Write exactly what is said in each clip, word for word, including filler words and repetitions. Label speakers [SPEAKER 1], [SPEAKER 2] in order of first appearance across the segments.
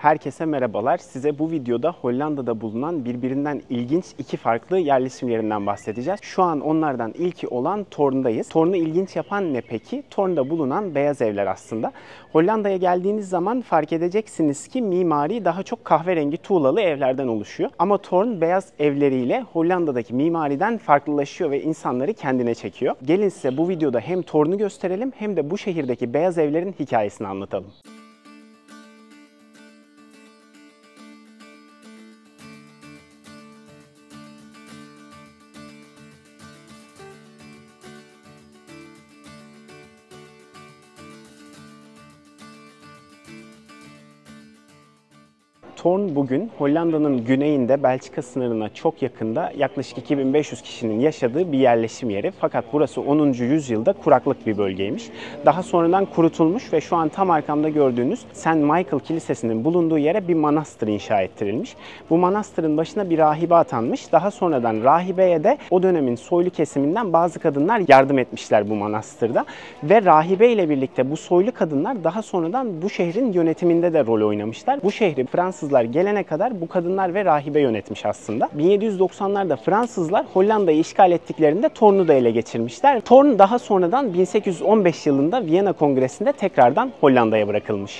[SPEAKER 1] Herkese merhabalar. Size bu videoda Hollanda'da bulunan birbirinden ilginç iki farklı yerleşim yerinden bahsedeceğiz. Şu an onlardan ilki olan Thorn'dayız. Thorn'u ilginç yapan ne peki? Thorn'da bulunan beyaz evler aslında. Hollanda'ya geldiğiniz zaman fark edeceksiniz ki mimari daha çok kahverengi tuğlalı evlerden oluşuyor. Ama Thorn beyaz evleriyle Hollanda'daki mimariden farklılaşıyor ve insanları kendine çekiyor. Gelin size bu videoda hem Thorn'u gösterelim hem de bu şehirdeki beyaz evlerin hikayesini anlatalım. Thorn bugün Hollanda'nın güneyinde Belçika sınırına çok yakında yaklaşık iki bin beş yüz kişinin yaşadığı bir yerleşim yeri. Fakat burası onuncu yüzyılda kuraklık bir bölgeymiş. Daha sonradan kurutulmuş ve şu an tam arkamda gördüğünüz Saint Michael Kilisesi'nin bulunduğu yere bir manastır inşa ettirilmiş. Bu manastırın başına bir rahibe atanmış. Daha sonradan rahibeye de o dönemin soylu kesiminden bazı kadınlar yardım etmişler bu manastırda. Ve rahibe ile birlikte bu soylu kadınlar daha sonradan bu şehrin yönetiminde de rol oynamışlar. Bu şehri Fransızlar gelene kadar bu kadınlar ve rahibe yönetmiş aslında. bin yedi yüz doksanlarda Fransızlar Hollanda'yı işgal ettiklerinde Thorn'u da ele geçirmişler. Thorn daha sonradan bin sekiz yüz on beş yılında Viyana Kongresi'nde tekrardan Hollanda'ya bırakılmış.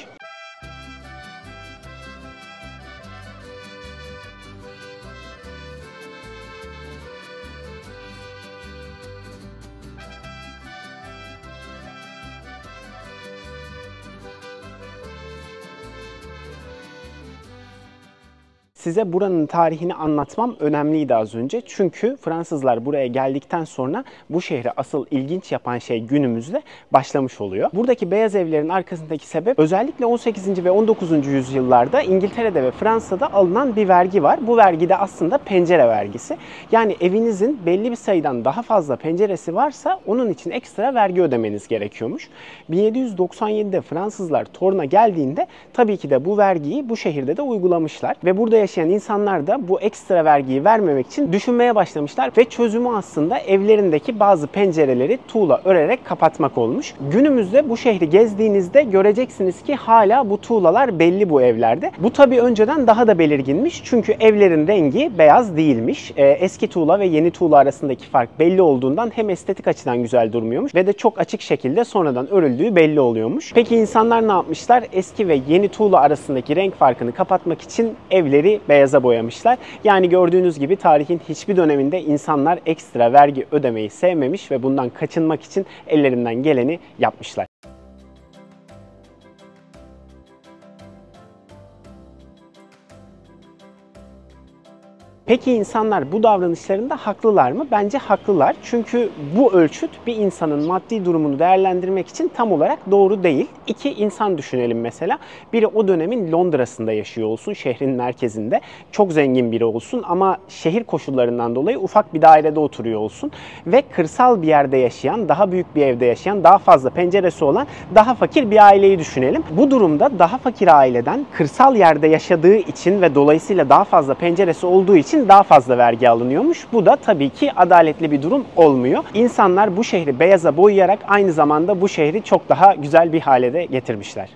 [SPEAKER 1] Size buranın tarihini anlatmam önemliydi az önce. Çünkü Fransızlar buraya geldikten sonra bu şehri asıl ilginç yapan şey günümüzde başlamış oluyor. Buradaki beyaz evlerin arkasındaki sebep özellikle on sekizinci ve on dokuzuncu yüzyıllarda İngiltere'de ve Fransa'da alınan bir vergi var. Bu vergi de aslında pencere vergisi. Yani evinizin belli bir sayıdan daha fazla penceresi varsa onun için ekstra vergi ödemeniz gerekiyormuş. bin yedi yüz doksan yedide Fransızlar Thorn'a geldiğinde tabii ki de bu vergiyi bu şehirde de uygulamışlar ve burada yaşayan insanlar da bu ekstra vergiyi vermemek için düşünmeye başlamışlar ve çözümü aslında evlerindeki bazı pencereleri tuğla örerek kapatmak olmuş. Günümüzde bu şehri gezdiğinizde göreceksiniz ki hala bu tuğlalar belli bu evlerde. Bu tabii önceden daha da belirginmiş çünkü evlerin rengi beyaz değilmiş. Ee, eski tuğla ve yeni tuğla arasındaki fark belli olduğundan hem estetik açıdan güzel durmuyormuş ve de çok açık şekilde sonradan örüldüğü belli oluyormuş. Peki insanlar ne yapmışlar? Eski ve yeni tuğla arasındaki renk farkını kapatmak için evleri beyaza boyamışlar. Yani gördüğünüz gibi tarihin hiçbir döneminde insanlar ekstra vergi ödemeyi sevmemiş ve bundan kaçınmak için ellerinden geleni yapmışlar. Peki insanlar bu davranışlarında haklılar mı? Bence haklılar. Çünkü bu ölçüt bir insanın maddi durumunu değerlendirmek için tam olarak doğru değil. İki insan düşünelim mesela. Biri o dönemin Londra'sında yaşıyor olsun, şehrin merkezinde. Çok zengin biri olsun ama şehir koşullarından dolayı ufak bir dairede oturuyor olsun. Ve kırsal bir yerde yaşayan, daha büyük bir evde yaşayan, daha fazla penceresi olan, daha fakir bir aileyi düşünelim. Bu durumda daha fakir aileden kırsal yerde yaşadığı için ve dolayısıyla daha fazla penceresi olduğu için daha fazla vergi alınıyormuş. Bu da tabii ki adaletli bir durum olmuyor. İnsanlar bu şehri beyaza boyayarak aynı zamanda bu şehri çok daha güzel bir hale de getirmişler.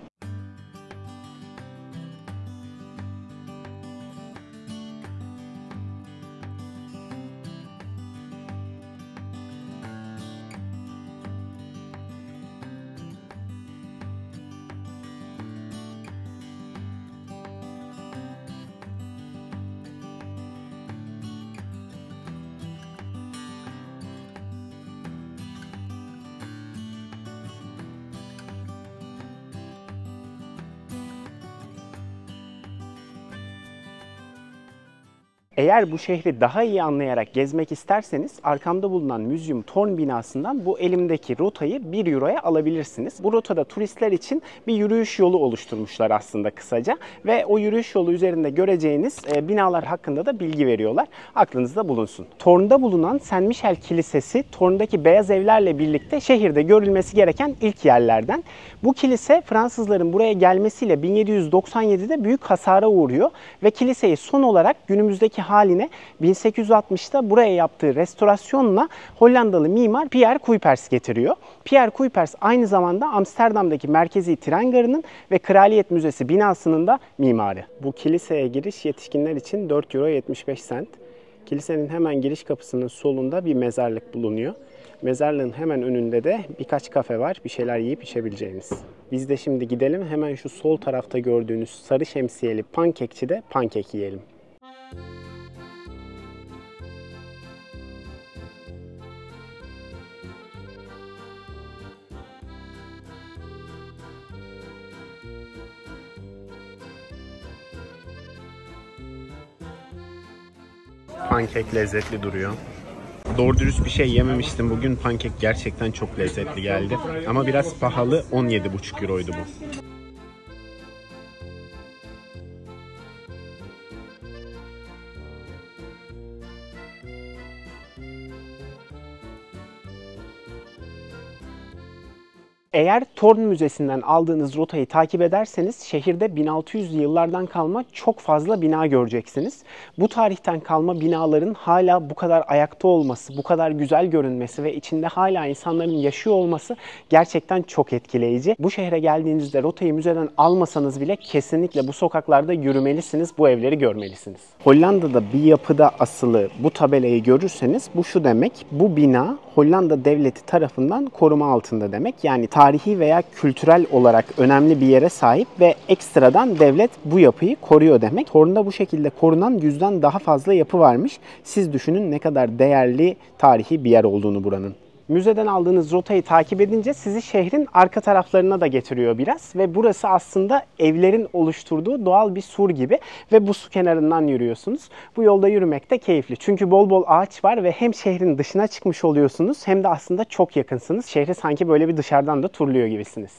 [SPEAKER 1] Eğer bu şehri daha iyi anlayarak gezmek isterseniz arkamda bulunan Museum Thorn binasından bu elimdeki rotayı bir euroya alabilirsiniz. Bu rotada turistler için bir yürüyüş yolu oluşturmuşlar aslında kısaca ve o yürüyüş yolu üzerinde göreceğiniz e, binalar hakkında da bilgi veriyorlar. Aklınızda bulunsun. Thorn'da bulunan Saint Michel Kilisesi, Thorn'daki beyaz evlerle birlikte şehirde görülmesi gereken ilk yerlerden. Bu kilise Fransızların buraya gelmesiyle bin yedi yüz doksan yedide büyük hasara uğruyor ve kiliseyi son olarak günümüzdeki haline bin sekiz yüz altmışta buraya yaptığı restorasyonla Hollandalı mimar Pierre Cuypers getiriyor. Pierre Cuypers aynı zamanda Amsterdam'daki merkezi tren garının ve Kraliyet Müzesi binasının da mimarı. Bu kiliseye giriş yetişkinler için dört euro yetmiş beş sent. Kilisenin hemen giriş kapısının solunda bir mezarlık bulunuyor. Mezarlığın hemen önünde de birkaç kafe var, bir şeyler yiyip içebileceğiniz. Biz de şimdi gidelim, hemen şu sol tarafta gördüğünüz sarı şemsiyeli pankekçide pankek yiyelim. Pankek lezzetli duruyor. Doğru dürüst bir şey yememiştim bugün. Pankek gerçekten çok lezzetli geldi. Ama biraz pahalı. on yedi buçuk euroydu bu. Eğer Thorn Müzesi'nden aldığınız rotayı takip ederseniz şehirde bin altı yüzlü yıllardan kalma çok fazla bina göreceksiniz. Bu tarihten kalma binaların hala bu kadar ayakta olması, bu kadar güzel görünmesi ve içinde hala insanların yaşıyor olması gerçekten çok etkileyici. Bu şehre geldiğinizde rotayı müzeden almasanız bile kesinlikle bu sokaklarda yürümelisiniz, bu evleri görmelisiniz. Hollanda'da bir yapıda asılı bu tabelayı görürseniz bu şu demek: bu bina Hollanda devleti tarafından koruma altında demek. Yani tarihi veya kültürel olarak önemli bir yere sahip ve ekstradan devlet bu yapıyı koruyor demek. Thorn'da bu şekilde korunan yüzden daha fazla yapı varmış. Siz düşünün ne kadar değerli tarihi bir yer olduğunu buranın. Müzeden aldığınız rotayı takip edince sizi şehrin arka taraflarına da getiriyor biraz ve burası aslında evlerin oluşturduğu doğal bir sur gibi ve bu su kenarından yürüyorsunuz. Bu yolda yürümek de keyifli çünkü bol bol ağaç var ve hem şehrin dışına çıkmış oluyorsunuz hem de aslında çok yakınsınız. Şehri sanki böyle bir dışarıdan da turluyor gibisiniz.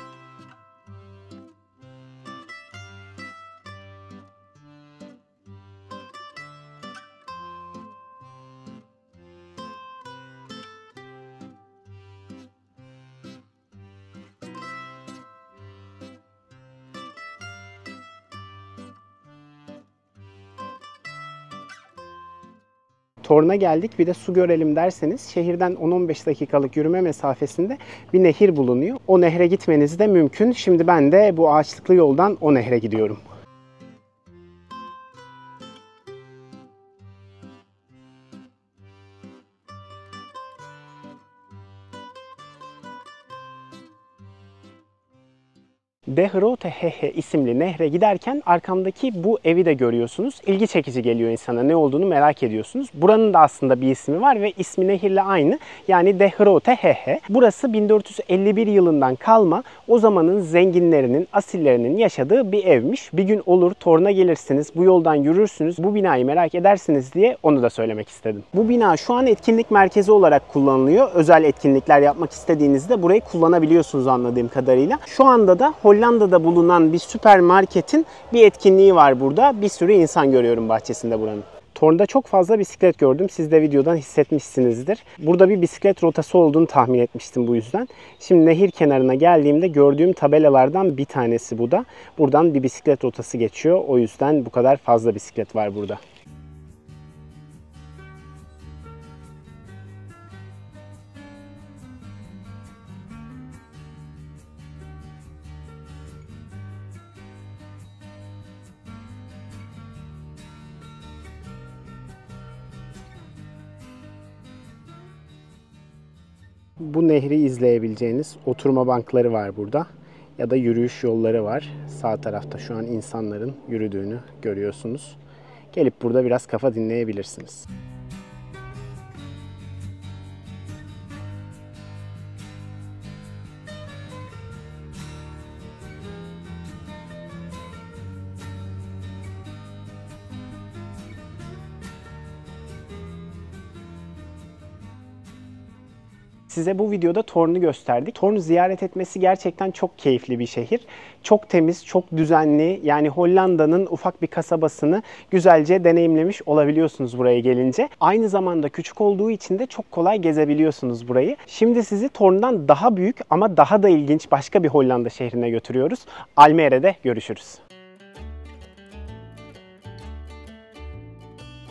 [SPEAKER 1] Thorn'a geldik, bir de su görelim derseniz şehirden on on beş dakikalık yürüme mesafesinde bir nehir bulunuyor. O nehre gitmeniz de mümkün. Şimdi ben de bu ağaçlıklı yoldan o nehre gidiyorum. De Grote Hehe isimli nehre giderken arkamdaki bu evi de görüyorsunuz. İlgi çekici geliyor insana, ne olduğunu merak ediyorsunuz. Buranın da aslında bir ismi var ve ismi nehirle aynı. Yani De Grote Hehe. Burası bin dört yüz elli bir yılından kalma, o zamanın zenginlerinin, asillerinin yaşadığı bir evmiş. Bir gün olur Thorn'a gelirsiniz, bu yoldan yürürsünüz, bu binayı merak edersiniz diye onu da söylemek istedim. Bu bina şu an etkinlik merkezi olarak kullanılıyor. Özel etkinlikler yapmak istediğinizde burayı kullanabiliyorsunuz anladığım kadarıyla. Şu anda da Hollanda'da bulunan bir süpermarketin bir etkinliği var burada. Bir sürü insan görüyorum bahçesinde buranın. Thorn'da çok fazla bisiklet gördüm. Siz de videodan hissetmişsinizdir. Burada bir bisiklet rotası olduğunu tahmin etmiştim bu yüzden. Şimdi nehir kenarına geldiğimde gördüğüm tabelalardan bir tanesi bu da. Buradan bir bisiklet rotası geçiyor. O yüzden bu kadar fazla bisiklet var burada. Bu nehri izleyebileceğiniz oturma bankları var burada. Ya da yürüyüş yolları var. Sağ tarafta şu an insanların yürüdüğünü görüyorsunuz. Gelip burada biraz kafa dinleyebilirsiniz. Size bu videoda Thorn'u gösterdik. Thorn'u ziyaret etmesi gerçekten çok keyifli bir şehir. Çok temiz, çok düzenli. Yani Hollanda'nın ufak bir kasabasını güzelce deneyimlemiş olabiliyorsunuz buraya gelince. Aynı zamanda küçük olduğu için de çok kolay gezebiliyorsunuz burayı. Şimdi sizi Thorn'dan daha büyük ama daha da ilginç başka bir Hollanda şehrine götürüyoruz. Almere'de görüşürüz.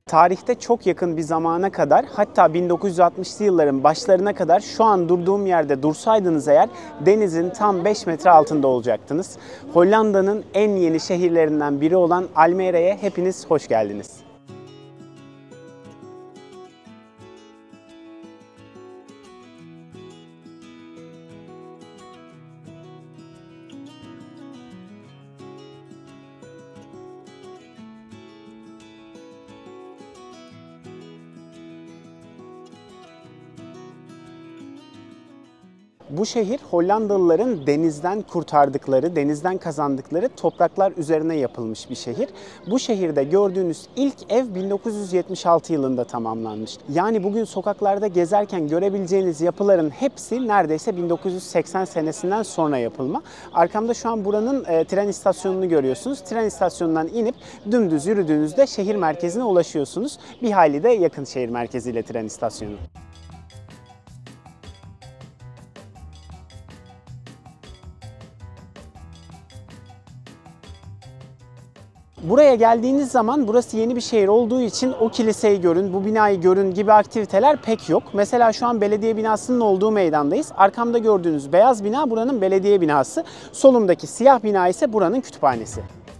[SPEAKER 1] Tarihte çok yakın bir zamana kadar, hatta bin dokuz yüz altmışlı yılların başlarına kadar şu an durduğum yerde dursaydınız eğer denizin tam beş metre altında olacaktınız. Hollanda'nın en yeni şehirlerinden biri olan Almere'ye hepiniz hoş geldiniz. Bu şehir Hollandalıların denizden kurtardıkları, denizden kazandıkları topraklar üzerine yapılmış bir şehir. Bu şehirde gördüğünüz ilk ev bin dokuz yüz yetmiş altı yılında tamamlanmış. Yani bugün sokaklarda gezerken görebileceğiniz yapıların hepsi neredeyse bin dokuz yüz seksen senesinden sonra yapılma. Arkamda şu an buranın e, tren istasyonunu görüyorsunuz. Tren istasyonundan inip dümdüz yürüdüğünüzde şehir merkezine ulaşıyorsunuz. Bir hayli de yakın şehir merkeziyle tren istasyonu. Buraya geldiğiniz zaman burası yeni bir şehir olduğu için o kiliseyi görün, bu binayı görün gibi aktiviteler pek yok. Mesela şu an belediye binasının olduğu meydandayız. Arkamda gördüğünüz beyaz bina buranın belediye binası. Solumdaki siyah bina ise buranın kütüphanesi.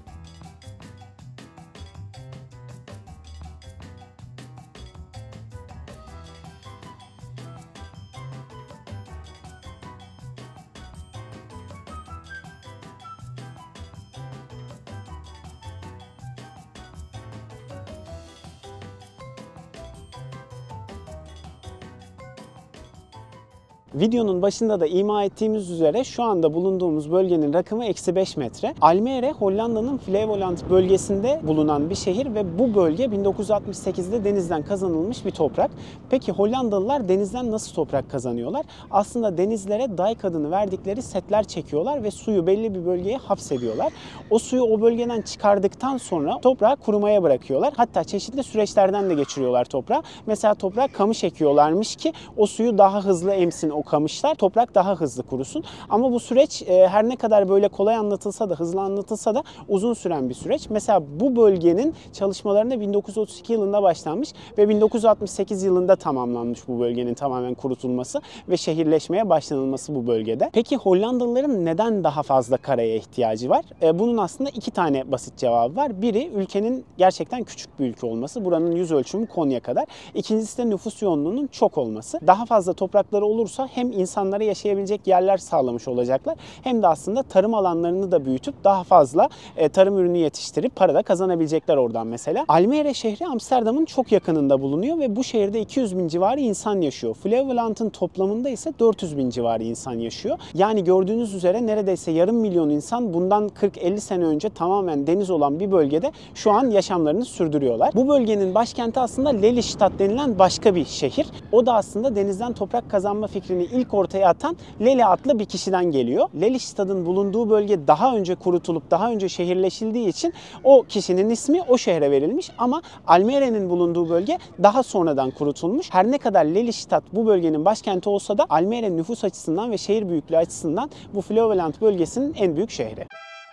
[SPEAKER 1] Videonun başında da ima ettiğimiz üzere şu anda bulunduğumuz bölgenin rakımı eksi beş metre. Almere, Hollanda'nın Flevoland bölgesinde bulunan bir şehir ve bu bölge bin dokuz yüz altmış sekizde denizden kazanılmış bir toprak. Peki Hollandalılar denizden nasıl toprak kazanıyorlar? Aslında denizlere dike adını verdikleri setler çekiyorlar ve suyu belli bir bölgeye hapsediyorlar. O suyu o bölgeden çıkardıktan sonra toprağı kurumaya bırakıyorlar. Hatta çeşitli süreçlerden de geçiriyorlar toprağı. Mesela toprağa kamış ekiyorlarmış ki o suyu daha hızlı emsin o kamışlar, toprak daha hızlı kurusun. Ama bu süreç e, her ne kadar böyle kolay anlatılsa da, hızlı anlatılsa da uzun süren bir süreç. Mesela bu bölgenin çalışmalarına bin dokuz yüz otuz iki yılında başlanmış ve bin dokuz yüz altmış sekiz yılında tamamlanmış bu bölgenin tamamen kurutulması ve şehirleşmeye başlanılması bu bölgede. Peki Hollandalıların neden daha fazla karaya ihtiyacı var? E, bunun aslında iki tane basit cevabı var. Biri ülkenin gerçekten küçük bir ülke olması. Buranın yüz ölçümü Konya kadar. İkincisi de nüfus yoğunluğunun çok olması. Daha fazla toprakları olursa hem insanlara yaşayabilecek yerler sağlamış olacaklar hem de aslında tarım alanlarını da büyütüp daha fazla e, tarım ürünü yetiştirip para da kazanabilecekler oradan mesela. Almere şehri Amsterdam'ın çok yakınında bulunuyor ve bu şehirde iki yüz bin civarı insan yaşıyor. Flevoland'ın toplamında ise dört yüz bin civarı insan yaşıyor. Yani gördüğünüz üzere neredeyse yarım milyon insan bundan kırk elli sene önce tamamen deniz olan bir bölgede şu an yaşamlarını sürdürüyorlar. Bu bölgenin başkenti aslında Lelystad denilen başka bir şehir. O da aslında denizden toprak kazanma fikrini ilk ortaya atan Lely adlı bir kişiden geliyor. Lelystad'ın bulunduğu bölge daha önce kurutulup daha önce şehirleşildiği için o kişinin ismi o şehre verilmiş ama Almere'nin bulunduğu bölge daha sonradan kurutulmuş. Her ne kadar Lelystad bu bölgenin başkenti olsa da Almere nüfus açısından ve şehir büyüklüğü açısından bu Flevoland bölgesinin en büyük şehri.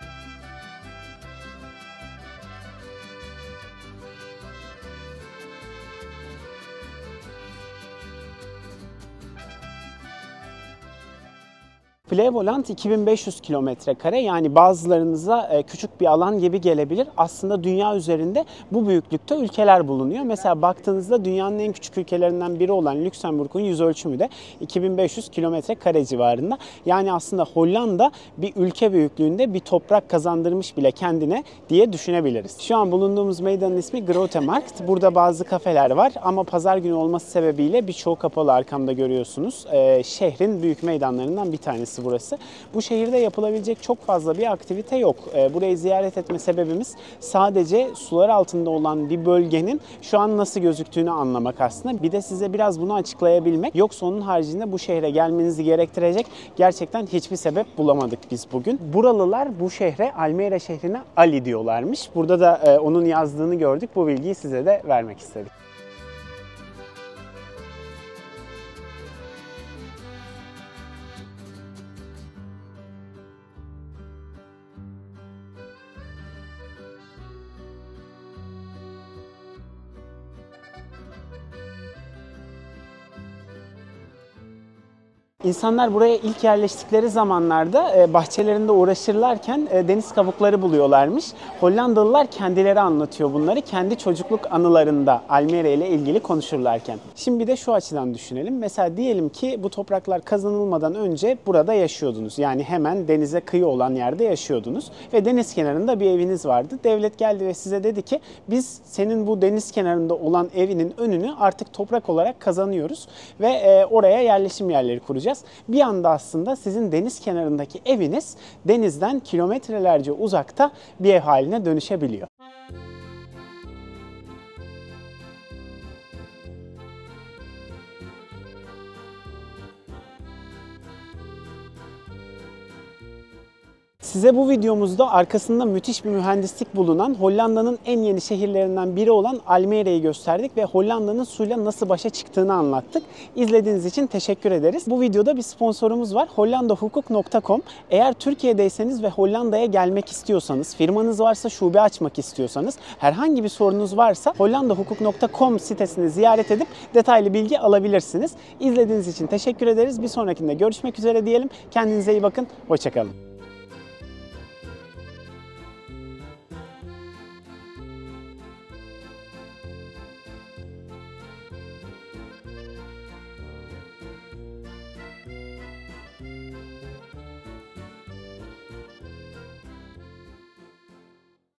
[SPEAKER 1] Flevoland iki bin beş yüz kilometre kare, yani bazılarınıza küçük bir alan gibi gelebilir. Aslında dünya üzerinde bu büyüklükte ülkeler bulunuyor. Mesela baktığınızda dünyanın en küçük ülkelerinden biri olan Lüksemburg'un yüz ölçümü de iki bin beş yüz kilometre kare civarında. Yani aslında Hollanda bir ülke büyüklüğünde bir toprak kazandırmış bile kendine diye düşünebiliriz. Şu an bulunduğumuz meydanın ismi Grote Markt. Burada bazı kafeler var ama pazar günü olması sebebiyle birçoğu kapalı, arkamda görüyorsunuz. Ee, şehrin büyük meydanlarından bir tanesi burası. Bu şehirde yapılabilecek çok fazla bir aktivite yok. Burayı ziyaret etme sebebimiz sadece sular altında olan bir bölgenin şu an nasıl gözüktüğünü anlamak aslında. Bir de size biraz bunu açıklayabilmek. Yoksa onun haricinde bu şehre gelmenizi gerektirecek gerçekten hiçbir sebep bulamadık biz bugün. Buralılar bu şehre, Almere şehrine Ali diyorlarmış. Burada da onun yazdığını gördük. Bu bilgiyi size de vermek istedik. İnsanlar buraya ilk yerleştikleri zamanlarda bahçelerinde uğraşırlarken deniz kabukları buluyorlarmış. Hollandalılar kendileri anlatıyor bunları. Kendi çocukluk anılarında Almere ile ilgili konuşurlarken. Şimdi bir de şu açıdan düşünelim. Mesela diyelim ki bu topraklar kazanılmadan önce burada yaşıyordunuz. Yani hemen denize kıyı olan yerde yaşıyordunuz. Ve deniz kenarında bir eviniz vardı. Devlet geldi ve size dedi ki biz senin bu deniz kenarında olan evinin önünü artık toprak olarak kazanıyoruz. Ve oraya yerleşim yerleri kuracağız. Bir anda aslında sizin deniz kenarındaki eviniz denizden kilometrelerce uzakta bir ev haline dönüşebiliyor. Size bu videomuzda arkasında müthiş bir mühendislik bulunan Hollanda'nın en yeni şehirlerinden biri olan Almere'yi gösterdik ve Hollanda'nın suyla nasıl başa çıktığını anlattık. İzlediğiniz için teşekkür ederiz. Bu videoda bir sponsorumuz var, hollanda hukuk nokta com. Eğer Türkiye'deyseniz ve Hollanda'ya gelmek istiyorsanız, firmanız varsa şube açmak istiyorsanız, herhangi bir sorunuz varsa hollanda hukuk nokta com sitesini ziyaret edip detaylı bilgi alabilirsiniz. İzlediğiniz için teşekkür ederiz. Bir sonrakinde görüşmek üzere diyelim. Kendinize iyi bakın. Hoşça kalın.